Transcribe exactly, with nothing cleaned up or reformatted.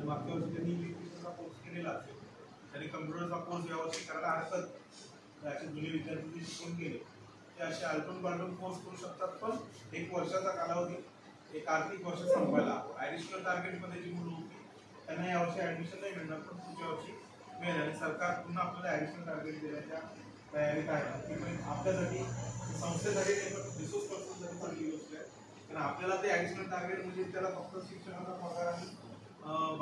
मागच्या वर्षी त्यांनी इलेक्ट्रिशियनचा कोर्स केलेला असेल, त्यांनी कम्प्युटरचा कोर्स यावर्षी करायला हरकत असे जुने विद्यार्थी शिकून गेले ते असे आलटून पालटून कोर्स करू शकतात. पण एक वर्षाचा कालावधी, एक आर्थिक वर्ष संपवायला ॲडिशनल टार्गेटमध्ये जी मुलं होती त्यांना यावर्षी ॲडमिशन नाही मिळणार, पण पुढच्या वर्षी मिळेल. आणि सरकार पुन्हा आपल्याला ॲडिशनल टार्गेट देण्याच्या तयारीत आहे. ती पण आपल्यासाठी संस्थेसाठी रिसोर्स पर्सनसाठी चांगली गोष्ट आहे, कारण आपल्याला ते ॲडिशनल टार्गेट म्हणजे त्याला फक्त शिक्षणाचा पगार आणि